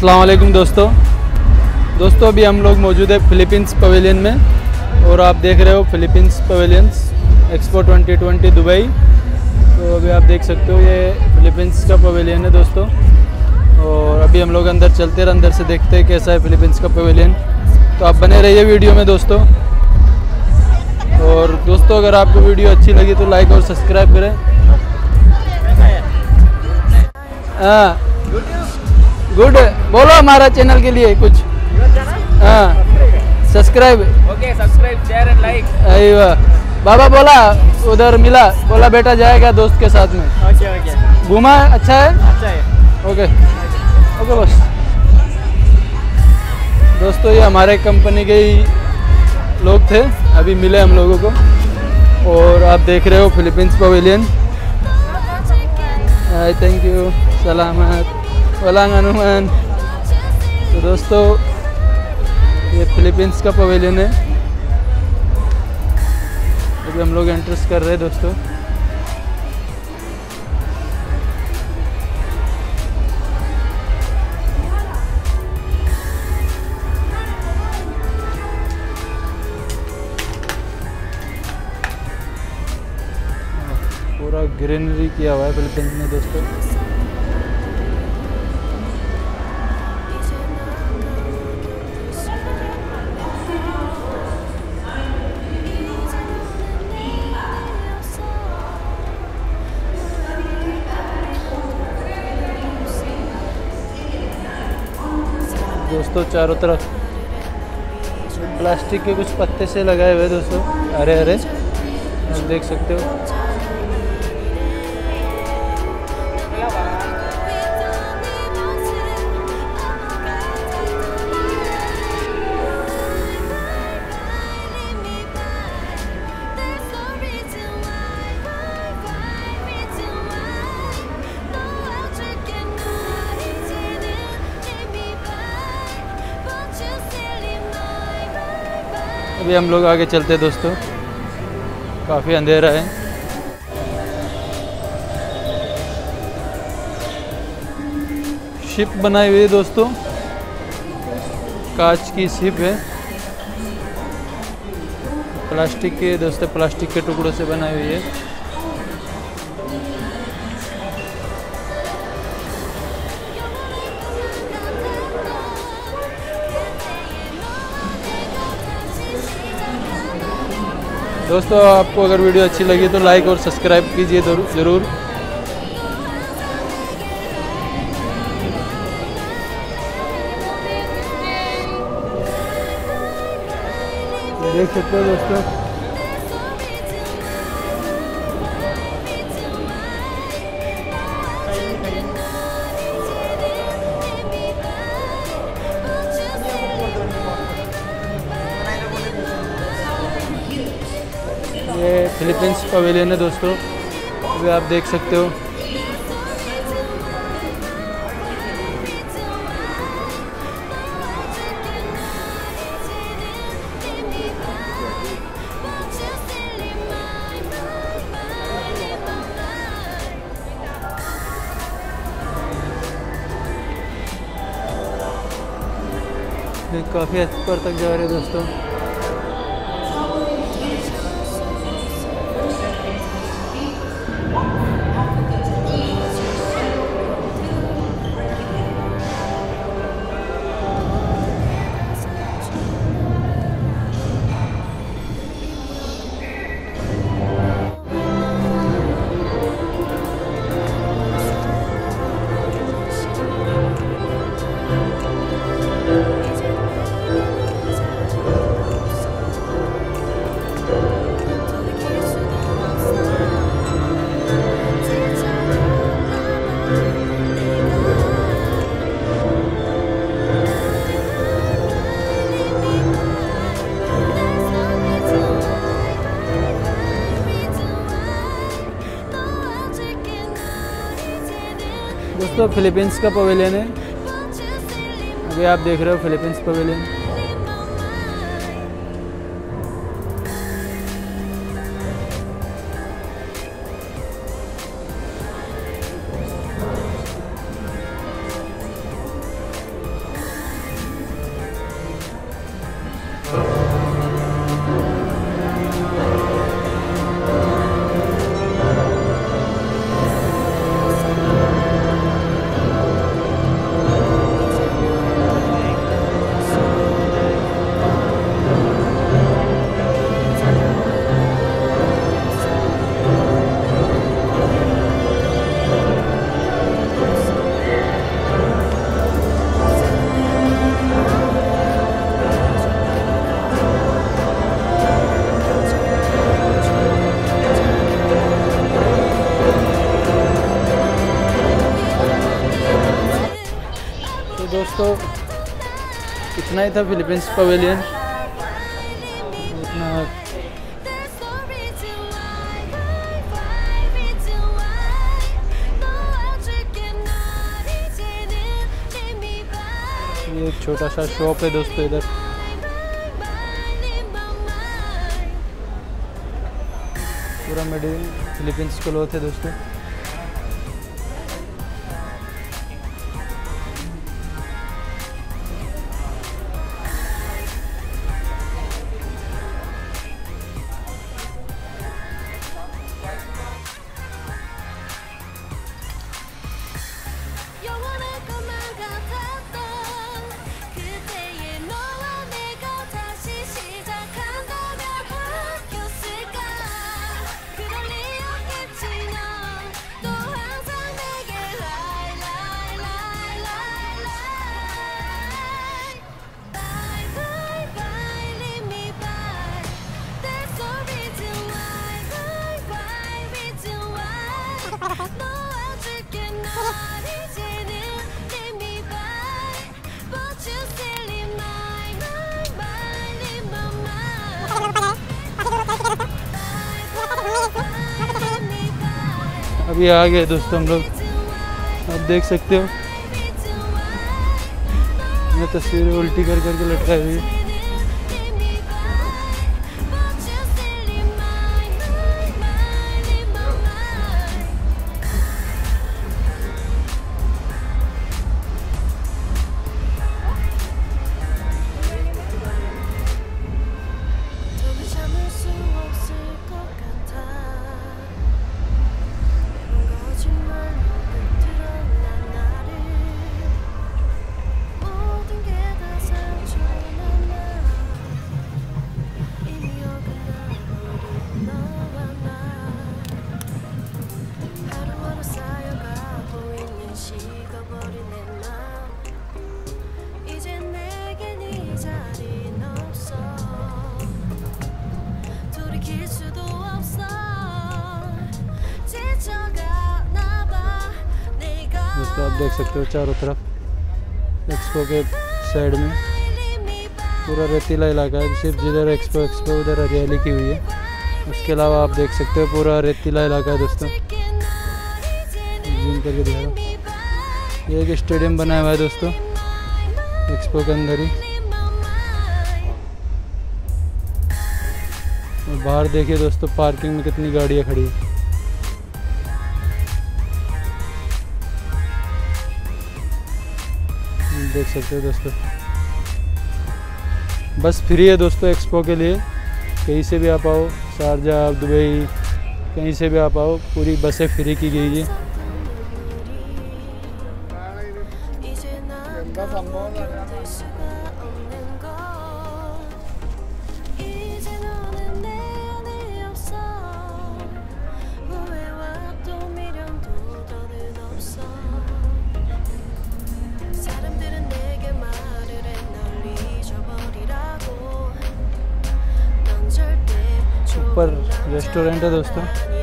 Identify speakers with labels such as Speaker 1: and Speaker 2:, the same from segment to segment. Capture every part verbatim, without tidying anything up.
Speaker 1: अस्सलाम वालेकुम दोस्तों दोस्तों अभी हम लोग मौजूद है फिलीपींस पवेलियन में और आप देख रहे हो Philippines pavilions expo twenty twenty Dubai. तो अभी आप देख सकते हो ये फिलीपींस का पवेलियन है दोस्तों। और अभी हम लोग अंदर चलते हैं, अंदर से देखते हैं कैसा है फिलीपींस का पवेलियन। तो आप बने रहिए वीडियो में दोस्तों। और दोस्तों अगर आपको वीडियो अच्छी लगी तो लाइक और सब्सक्राइब करें। हाँ गुड, बोलो हमारा चैनल के लिए कुछ। हाँ subscribe,
Speaker 2: okay subscribe share and like.
Speaker 1: अरे बाबा बोला उधर मिला, बोला बेटा जाएगा दोस्त के साथ में।
Speaker 2: ओके ओके
Speaker 1: घूमा अच्छा है,
Speaker 2: अच्छा है।
Speaker 1: ओके ओके बस दोस्तों ये हमारे कंपनी के ही लोग थे, अभी मिले हम लोगों को। और आप देख रहे हो फिलीपींस पवेलियन। थैंक यू, सलामत वलांग हनुमान। तो दोस्तों ये फिलीपींस का पवेलियन है, अभी हम लोग एंट्रेंस कर रहे हैं दोस्तों। पूरा ग्रीनरी किया हुआ है फिलीपींस में दोस्तों। दोस्तों चारों तरफ प्लास्टिक के कुछ पत्ते से लगाए हुए दोस्तों, हरे हरे आप देख सकते हो। अभी हम लोग आगे चलते हैं दोस्तों, काफ़ी अंधेरा है। शिप बनाई हुई है दोस्तों, कांच की शिप है, प्लास्टिक के दोस्तों प्लास्टिक के टुकड़ों से बनाई हुई है। दोस्तों आपको अगर वीडियो अच्छी लगी तो लाइक और सब्सक्राइब कीजिए ज़रूर। देख सकते हो दोस्तों ये फिलीपींस पवेलियन है दोस्तों, अभी आप देख सकते हो। काफ़ी ऊपर तक जा रहे हैं दोस्तों। दोस्तों फिलीपींस का पवेलियन है, अभी आप देख रहे हो फिलीपींस पवेलियन। दोस्तों इतना ही था फिलीपींस पवेलियन। इतना ये एक छोटा सा शॉप है दोस्तों इधर। पूरा मेड इन फिलीपींस क्लॉथ है दोस्तों। अभी आ गए दोस्तों हम लोग, आप देख सकते हो। मैं तस्वीरें उल्टी कर करके लटकाई हुई है। दोस्तों आप देख सकते हो चारों तरफ एक्सपो के साइड में पूरा रेतीला इलाका है। सिर्फ जिधर एक्सपो एक्सपो उधर हरियाली की हुई है, उसके अलावा आप देख सकते हो पूरा रेतीला इलाका है दोस्तों। जूम करके दिखा रहा, ये एक स्टेडियम बनाया हुआ है दोस्तों एक्सपो के अंदर ही। और बाहर देखिए दोस्तों पार्किंग में कितनी गाड़ियाँ खड़ी है। देख सकते हो दोस्तों, बस फ्री है दोस्तों एक्सपो के लिए। कहीं से भी आप आओ, शारजा दुबई कहीं से भी आप आओ, पूरी बसें फ्री की गई है। ऊपर रेस्टोरेंट है दोस्तों,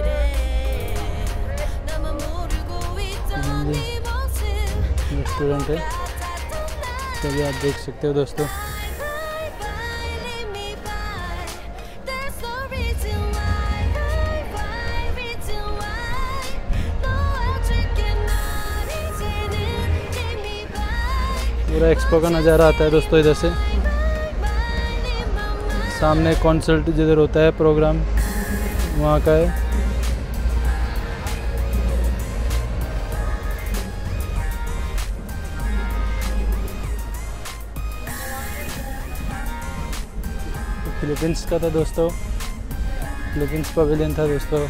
Speaker 1: रेस्टोरेंट है चलिए आप देख सकते हो दोस्तों। पूरा एक्सपो का नज़ारा आता है दोस्तों इधर से। सामने कॉन्सर्ट जिधर होता है प्रोग्राम वहाँ का है। तो फिलीपींस का था दोस्तों, फिलीपींस पवेलियन था दोस्तों।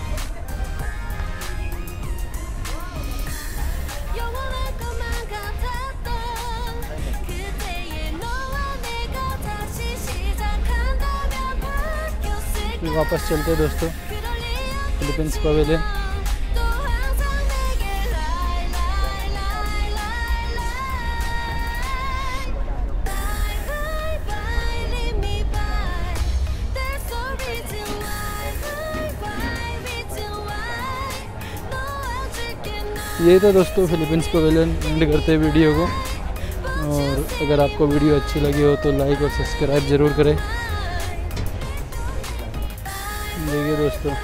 Speaker 1: वापस चलते हैं दोस्तों फिलीपींस पवेलियन। ये तो दोस्तों फिलीपींस पवेलियन एंड करते हैं वीडियो को। और अगर आपको वीडियो अच्छी लगी हो तो लाइक और सब्सक्राइब ज़रूर करें। देखिए दोस्तों,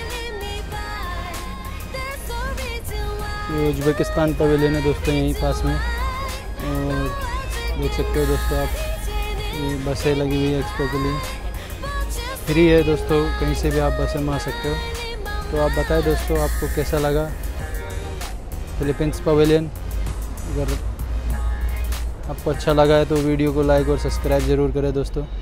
Speaker 1: ये उज़्बेकिस्तान पवेलियन है दोस्तों, यहीं पास में। और देख सकते हो दोस्तों आप, ये बसें लगी हुई है एक्सपो के लिए, फ्री है दोस्तों, कहीं से भी आप बसें में आ सकते हो। तो आप बताएं दोस्तों आपको कैसा लगा फिलीपींस पवेलियन। अगर आपको अच्छा लगा है तो वीडियो को लाइक और सब्सक्राइब ज़रूर करें दोस्तों।